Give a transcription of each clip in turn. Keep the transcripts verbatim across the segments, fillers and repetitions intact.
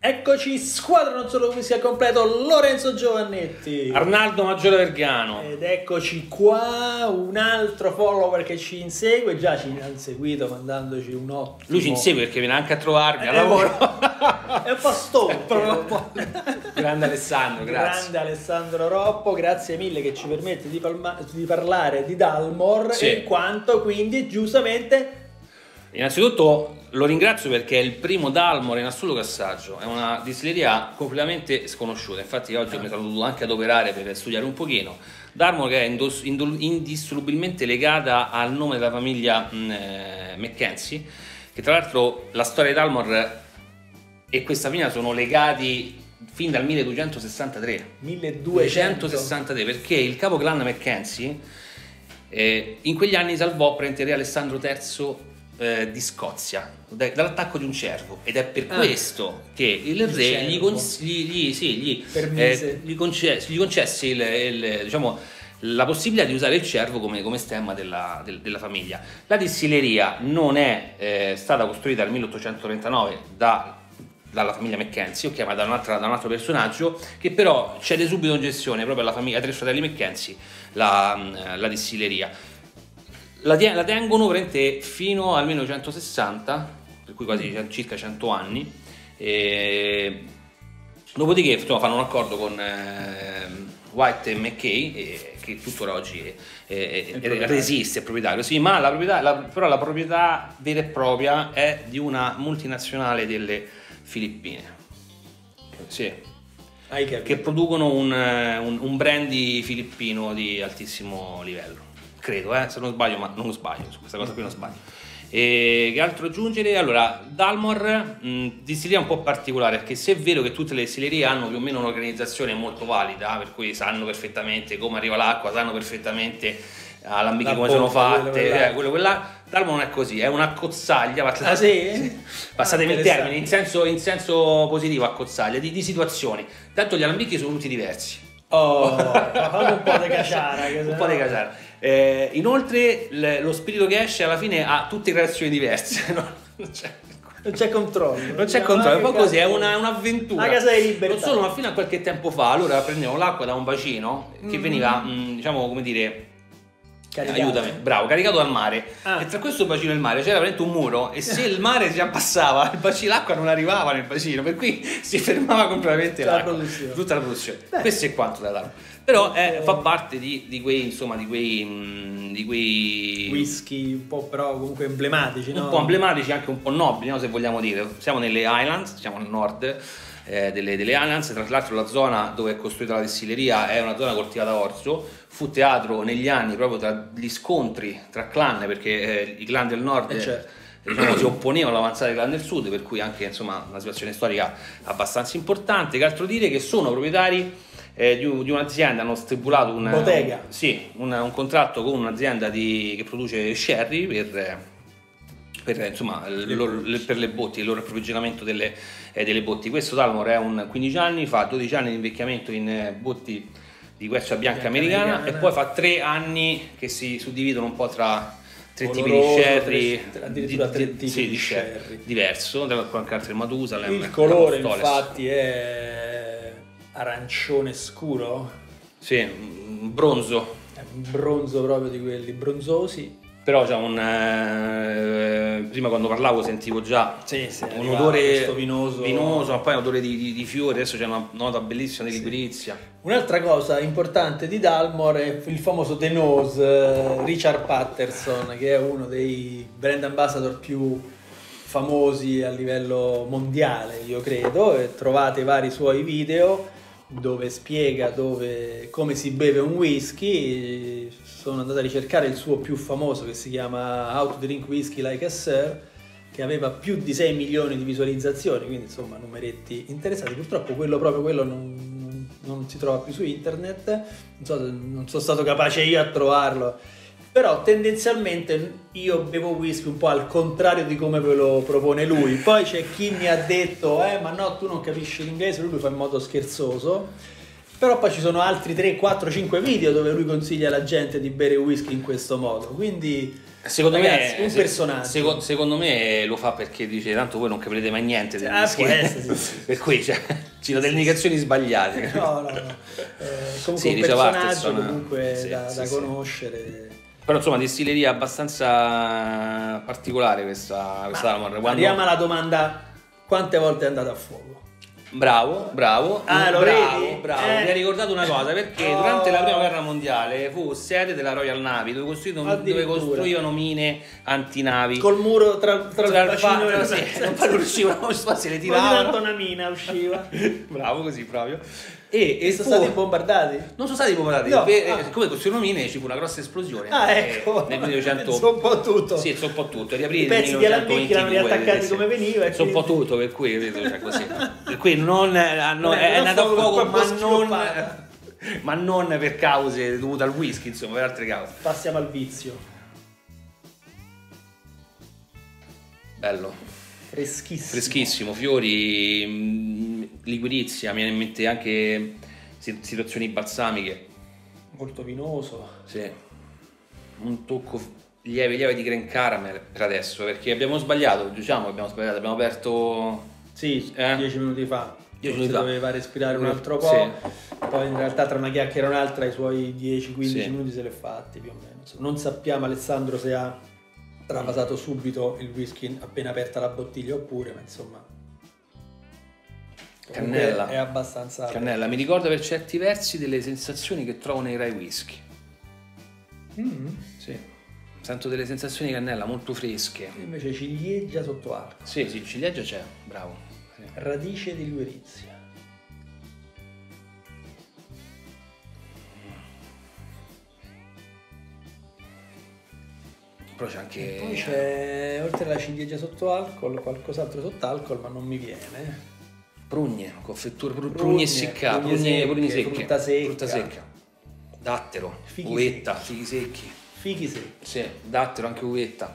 Eccoci, squadra non solo whisky al completo, Lorenzo Giovannetti, Arnaldo Maggiore Vergano. Ed eccoci qua, un altro follower che ci insegue, già ci ha seguito mandandoci un ottimo... Lui ci insegue perché viene anche a trovarmi al Eh, lavoro. È un po' stonco. Grande Alessandro, grazie. Grande Alessandro Roppo, grazie mille che ci permette di, palma- di parlare di Dalmor, Sì. in quanto quindi giustamente... Innanzitutto lo ringrazio perché è il primo Dalmor in assoluto cassaggio, è una distilleria completamente sconosciuta, infatti oggi mi sono dovuto anche adoperare per studiare un pochino. Dalmor che è indos- indol- indissolubilmente legata al nome della famiglia mh, eh, Mackenzie, che tra l'altro la storia di Dalmor e questa famiglia sono legati fin dal milleduecentosessantatré. milleduecentosessantatré, perché il capo clan Mackenzie eh, in quegli anni salvò praticamente re Alessandro terzo eh, di Scozia da, dall'attacco di un cervo, ed è per Ah. questo che il, Il re gli, cervo. cons- gli, gli, sì, gli, Permise. eh, gli, concesse, gli concesse il, il, diciamo, la possibilità di usare il cervo come, come stemma della, del, della famiglia. La distilleria non è eh, stata costruita nel milleottocentotrentanove da dalla famiglia Mackenzie, ok, ma da un, altro, da un altro personaggio che però cede subito in gestione proprio alla famiglia, ai tre fratelli Mackenzie, la, la distilleria. La, la tengono veramente fino al millenovecentosessanta, per cui quasi circa cento anni. E dopodiché insomma, fanno un accordo con eh, White e Mackay, e, che tuttora oggi è, è, è, resiste, è proprietario, sì, ma la proprietà, la, però la proprietà vera e propria è di una multinazionale delle Filippine, sì, che producono un, un, un brandy filippino di altissimo livello, credo, eh, se non sbaglio, ma non sbaglio, su questa cosa qui non sbaglio. E che altro aggiungere? Allora, Dalmor, mh, distilleria un po' particolare, perché se è vero che tutte le distillerie hanno più o meno un'organizzazione molto valida, per cui sanno perfettamente come arriva l'acqua, sanno perfettamente alambichi come sono fatte, quello, eh, quello, quella. Dalmor non è così, è una cozzaglia, passate, ah, sì? passatemi ah, il termine, in senso, in senso positivo, a cozzaglia, di, di situazioni. Tanto gli alambichi sono tutti diversi. Oh, fammi un po' di caciara. un no? po' di caciara. Eh, inoltre l- lo spirito che esce alla fine ha tutte creazioni diverse. No? Non c'è... Non c'è controllo. Non c'è controllo, è un po' così, è una, un'avventura. Una casa di libertà. Non solo, ma fino a qualche tempo fa, allora prendevamo l'acqua da un bacino che mm. veniva, mh, diciamo, come dire... Caricato. Aiutami, bravo, caricato dal mare. Ah. E tra questo bacino e il mare c'era veramente un muro, e se il mare si abbassava, il bacino, l'acqua non arrivava nel bacino, per cui si fermava completamente tutta l'acqua, la tutta la produzione. Beh. Questo è quanto da dare. Però eh, fa parte di, di quei, insomma, di quei, mh, di quei whisky un po' però comunque emblematici, un no? po' emblematici, anche un po' nobili, no? Se vogliamo dire. Siamo nelle Highlands, siamo al nord eh, delle, delle Highlands. Tra l'altro la zona dove è costruita la distilleria è una zona coltivata a orzo. Fu teatro negli anni proprio tra gli scontri tra clan, perché eh, i clan del nord eh certo. diciamo, si opponevano all'avanzata dei clan del sud, per cui anche insomma una situazione storica abbastanza importante. Che altro dire? Che sono proprietari eh, di, di un'azienda, hanno stipulato un, bottega. Un, sì, un, un contratto con un'azienda di, che produce sherry per, per, insomma, le loro, le, per le botti, il loro approvvigionamento delle, eh, delle botti. Questo Dalmor è un quindici anni, fa dodici anni di invecchiamento in eh, botti di quercia bianca, bianca americana, americana, e poi fa tre anni che si suddividono un po' tra tre tipi di sherry, addirittura di, tre di, tipi sì, di sherry, sherry diverso, anche altre Matusalem. Il colore infatti è arancione scuro, sì, bronzo, è un bronzo proprio di quelli bronzosi. Però c'è un eh, prima quando parlavo sentivo già sì, sì, un odore vinoso, vinoso, ma poi un odore di, di, di fiori. Adesso c'è una nota bellissima di liquirizia. Sì. Un'altra cosa importante di Dalmor è il famoso The Nose, Richard Patterson, che è uno dei brand ambassador più famosi a livello mondiale, io credo, e trovate vari suoi video dove spiega dove, come si beve un whisky. Sono andato a ricercare il suo più famoso, che si chiama How to Drink Whisky Like a Sir, che aveva più di sei milioni di visualizzazioni, quindi insomma numeretti interessanti. Purtroppo quello proprio quello non, non si trova più su internet, non, so, non sono stato capace io a trovarlo, però tendenzialmente io bevo whisky un po' al contrario di come ve lo propone lui. Poi c'è chi mi ha detto eh ma no, tu non capisci l'inglese, lui lo fa in modo scherzoso. Però poi ci sono altri tre, quattro, cinque video dove lui consiglia alla gente di bere whisky in questo modo, quindi Secondo Ragazzi, me, un se- personaggio. seco- secondo me lo fa perché dice tanto voi non capirete mai niente del Ah, whisky. può essere, sì, sì. Per cui cioè, ci dà delle indicazioni sbagliate. No, no, no. Eh, comunque Sì, un Richard personaggio Patterson, comunque sì, da, sì, da sì. conoscere. Però insomma distilleria abbastanza particolare questa, questa Dalmor. Quando... Arriviamo alla domanda: quante volte è andata a fuoco? Bravo, bravo, Ah, lo bravo, vedi? bravo. Eh. Mi hai ricordato una cosa, perché Oh. durante la prima guerra mondiale fu sede della Royal Navy, dove costruivano, dove Addirittura. costruivano mine antinavi. Col muro tra, tra, Tra il il fa- bacino e no, il sì, non poi non riuscivano, se le Ogni tanto tiravano. una mina usciva. Bravo, così proprio. E, E e sono fu- stati bombardati? non sono stati bombardati, No, per- ah. siccome costruivano mine ci fu una grossa esplosione. Ah, eh, ecco. nel millenovecento. So un po' tutto. Sì, so un po' tutto. Riaprire I pezzi di Alambicchi l'hanno millenovecentoventidue, riattaccati sì. come veniva e So un po' quindi- tutto, per cui capito, cioè, così. Per cui non, hanno- Non è è andato a andato a fuoco, fuoco, ma un po' non, sviluppata. ma non per cause dovute al whisky, insomma, per altre cause. Passiamo al vizio. Bello, Freschissimo. freschissimo, fiori, mh, liquirizia, mi viene in mente anche si- situazioni balsamiche. Molto vinoso. Sì, un tocco lieve lieve di Grand Caramel per adesso, perché abbiamo sbagliato, diciamo, abbiamo sbagliato, abbiamo aperto Sì, Eh? dieci minuti fa. Dieci Forse minuti fa. doveva respirare un altro po'. Sì. Poi in realtà tra una chiacchiera e un'altra i suoi dieci quindici Sì. minuti se li è fatti più o meno. Insomma, non sappiamo Alessandro se ha travasato subito il whisky appena aperta la bottiglia oppure, ma insomma. comunque Cannella. È abbastanza. Cannella, mi ricorda per certi versi delle sensazioni che trovo nei rye whisky. Mm. Sì. Sento delle sensazioni di cannella molto fresche. Invece ciliegia sotto alcol. Sì, sì, ciliegia c'è, bravo. Sì. Radice di liquirizia. Però c'è anche... E poi c'è, oltre alla ciliegia sotto alcol, qualcos'altro sotto alcol, ma non mi viene. Prugne, confetture, pru- Prugne, prugne essiccate, prugne prugne, secche, prugne secche. frutta secca. Frutta secca. Dattero, Fichi uvetta, fichi secchi. Fichi secchi. Sì, dattero, anche uvetta.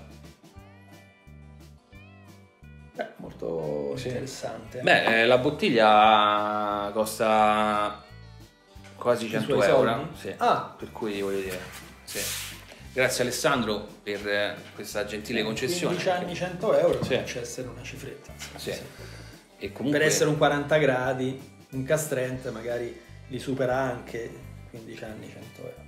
Beh, molto Sì. interessante. Beh, eh, la bottiglia costa quasi I cento suoi euro. soldi? Sì. Ah. Per cui voglio dire, sì. Grazie Alessandro per eh, questa gentile concessione. quindici anni, cento euro, Sì. comincia a essere una cifretta. Sì. Sì. E comunque... Per essere un quaranta gradi, un castrente magari li supera anche quindici anni, cento euro.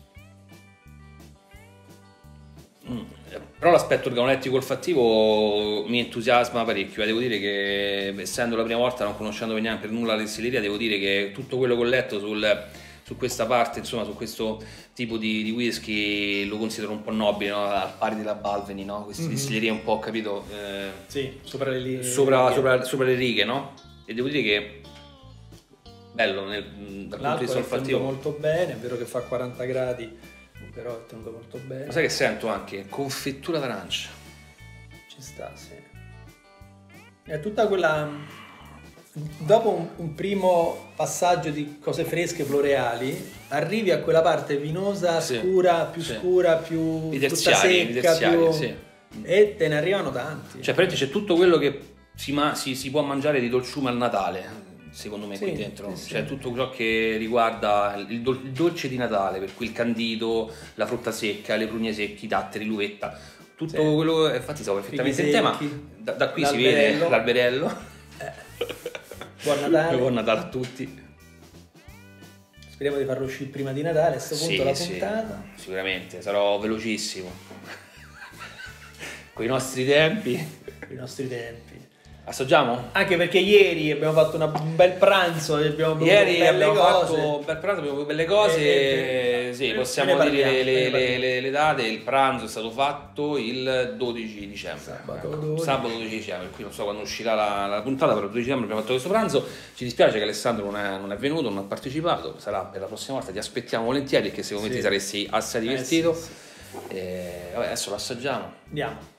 Mm. Però l'aspetto organolettico olfattivo mi entusiasma parecchio. Eh, devo dire che, essendo la prima volta, non conoscendo neanche per nulla la distilleria, devo dire che tutto quello che ho letto sul, su questa parte, insomma, su questo tipo di, di whisky, lo considero un po' nobile, no? Al pari della Balvenie, no? Queste Mhm. distillerie un po', capito, eh, Sì, sopra le linee. sopra, sopra- sopra le righe, no? E devo dire che bello nel, dal punto di L'alcol vista è tenuto olfattivo. molto bene, è vero che fa quaranta gradi, però è tenuto molto bene. Ma sai che sento anche? Confettura d'arancia. Ci sta, sì. È tutta quella... Dopo un, un primo passaggio di cose fresche, floreali, arrivi a quella parte vinosa, Sì, scura, più sì. scura, più I frutta terziari, i secca, terziari, più... sì. E te ne arrivano tanti. Cioè, praticamente c'è tutto quello che si, ma- si- si può mangiare di dolciume al Natale, secondo me, Sì, qui dentro. sì, sì. Cioè, tutto ciò che riguarda il, dol- il dolce di Natale, per cui il candido, la frutta secca, le prugne secche, i datteri, l'uvetta, tutto Sì. quello, infatti stavo perfettamente in Fichi tema. secchi, Da, da qui si vede l'alberello. l'alberello. Buon Natale. Buon Natale a tutti. Speriamo di farlo uscire prima di Natale, a questo punto Sì, la sì, puntata. sicuramente, sarò velocissimo. Con i nostri tempi. I nostri tempi. Assaggiamo? Anche perché ieri abbiamo fatto una- un bel pranzo e abbiamo bevuto Ieri belle abbiamo cose. fatto un bel pranzo, abbiamo belle cose, Eh, eh, sì, eh, possiamo ne dire parliamo, le, ne le- parliamo. le- le date. Il pranzo è stato fatto il dodici dicembre, Sabato Ecco, dodici. sabato dodici dicembre, qui non so quando uscirà la, la puntata, però il dodici dicembre abbiamo fatto questo pranzo. Ci dispiace che Alessandro non è, non è venuto, non ha partecipato, sarà per la prossima volta, ti aspettiamo volentieri perché secondo me Sì. ti saresti assai Eh, divertito. sì, sì. E, vabbè, adesso lo assaggiamo. Andiamo.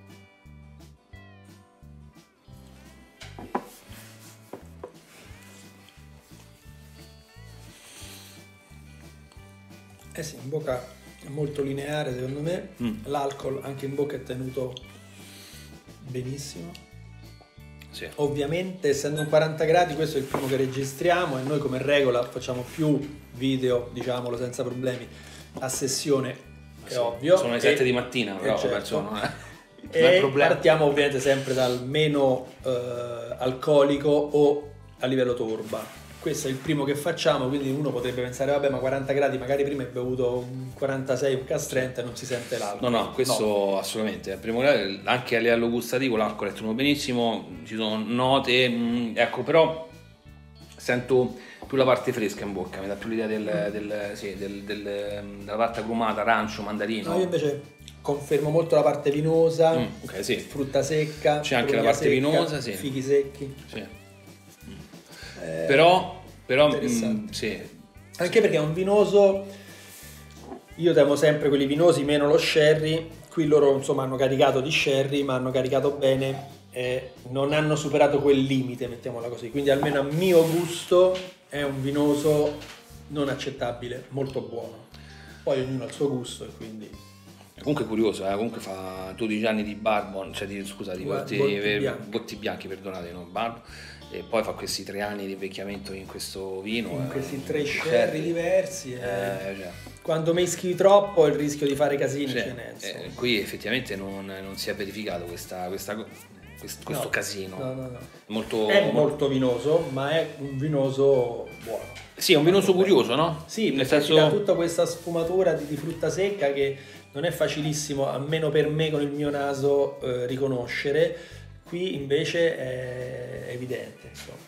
Eh sì, in bocca è molto lineare secondo me, Mm. l'alcol anche in bocca è tenuto benissimo. Sì. Ovviamente essendo un quaranta gradi questo è il primo che registriamo e noi come regola facciamo più video, diciamolo senza problemi, a sessione è ovvio. Sono le sette di mattina, però certo. Penso, non è, e non è problema. Partiamo ovviamente sempre dal meno eh, alcolico o a livello turba. Questo è il primo che facciamo, quindi uno potrebbe pensare vabbè, ma quaranta gradi, magari prima hai bevuto un quarantasei, un castrente e non si sente l'alcol. No, no, questo no. Assolutamente. Primo grado, anche a livello gustativo l'alcol è tenuto benissimo, ci sono note, mh, ecco, però sento più la parte fresca in bocca, mi dà più l'idea del, del, sì, del, del, della parte agrumata, arancio, mandarino. No, io invece confermo molto la parte vinosa, mm, okay, sì. frutta secca, c'è anche la parte secca, vinosa, sì. fichi secchi. Sì. Eh, però, però mh, sì. Anche perché è un vinoso, io temo sempre quelli vinosi meno lo sherry, qui loro insomma hanno caricato di sherry, ma hanno caricato bene, eh, non hanno superato quel limite, mettiamola così, quindi almeno a mio gusto è un vinoso non accettabile, molto buono, poi ognuno ha il suo gusto e quindi... Comunque curioso, eh? Comunque fa dodici anni di bourbon, cioè di, scusa, di botti, botti, bianchi. botti bianchi, perdonate, non bourbon, e poi fa questi tre anni di invecchiamento in questo vino. In eh, questi tre sherry diversi. Eh, eh, cioè. Quando meschi troppo il rischio di fare casini cioè, ce n'è. Eh, qui effettivamente non, non si è verificato questa, questa, questo, questo no, casino. No, no, no. Molto, è molto vinoso, ma è un vinoso buono. Sì, è un vinoso curioso, no? Sì, nel senso ha tutta questa sfumatura di, di frutta secca che non è facilissimo, almeno per me con il mio naso, eh, riconoscere. Qui invece è evidente, insomma.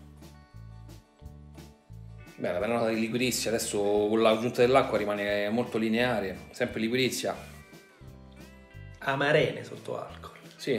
Beh, la nota di liquirizia adesso con l'aggiunta dell'acqua rimane molto lineare, sempre liquirizia. Amarene sotto alcol. Sì.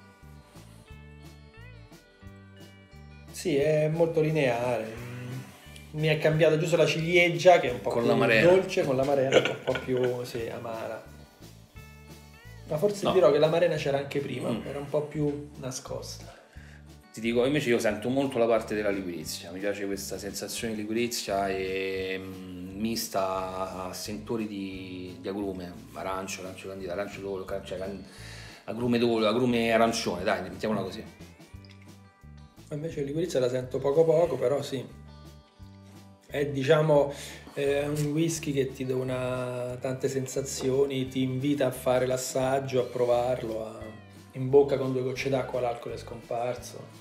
Sì, è molto lineare. Mi è cambiato giusto la ciliegia che è un po' con più l'amarena. dolce, con l'amarena un po' più sì, amara. Ma forse no. dirò che l'amarena c'era anche prima, mm. era un po' più nascosta. Ti dico, invece io sento molto la parte della liquirizia, mi piace questa sensazione di liquirizia e mh, mista a sentori di, di agrume, arancio, arancio candida, arancio d'olio, cioè agrume d'olio, agrume arancione, dai, mettiamola così. Invece la liquirizia la sento poco poco, però sì. È diciamo eh, un whisky che ti dona tante sensazioni, ti invita a fare l'assaggio, a provarlo, a... in bocca con due gocce d'acqua l'alcol è scomparso.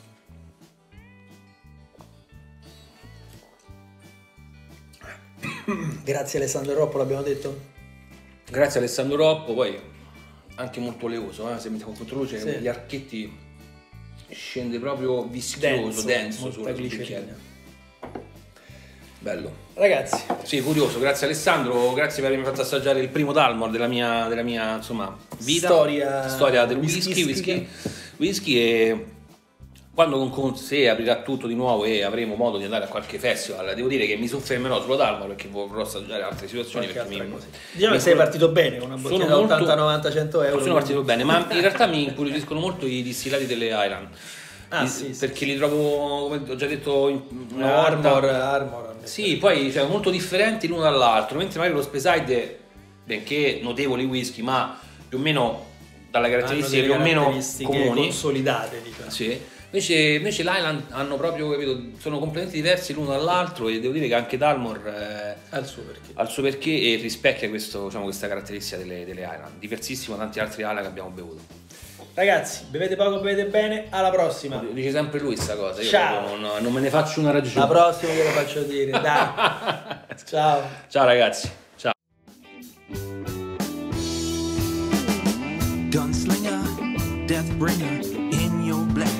Grazie Alessandro Roppo, l'abbiamo detto? Grazie Alessandro Roppo, poi anche molto oleoso, eh? Se mettiamo contro luce, sì. Gli archetti scende proprio vischioso, denso, denso sul bicchiere. Bello. Ragazzi. Sì, curioso, grazie Alessandro, grazie per avermi fatto assaggiare il primo Dalmor della mia, della mia insomma, vita. Storia, Storia del whisky, whisky, whisky e quando con sé aprirà tutto di nuovo e avremo modo di andare a qualche festival, devo dire che mi soffermerò sulla Dalmor perché vorrò assaggiare altre situazioni. Perché mi, diciamo che sei partito bene con una bottiglia da ottanta, novanta, cento euro. Sono partito bene, ma in realtà mi incuriosiscono molto i distillati delle Highland. Ah, I, sì, perché sì, li trovo, come ho già detto, in una Armor, Armor. Sì, poi cioè, molto differenti l'uno dall'altro, mentre magari lo Speyside, benché notevoli whisky, ma più o meno dalle caratteristiche più o meno comuni, consolidate, diciamo. Sì. Invece, invece l'Highland hanno proprio, capito, sono completamente diversi l'uno dall'altro e devo dire che anche Dalmor eh, ha il suo perché, ha il suo perché e rispecchia questo, diciamo, questa caratteristica delle, delle Highland, diversissimo da tanti altri Highland che abbiamo bevuto. Ragazzi, bevete poco, bevete bene, alla prossima. Dice sempre lui sta cosa, io ciao. Non, non me ne faccio una ragione. La prossima glielo faccio dire, dai. Ciao. Ciao ragazzi. Ciao. Gunslinger, Deathbringer, in your black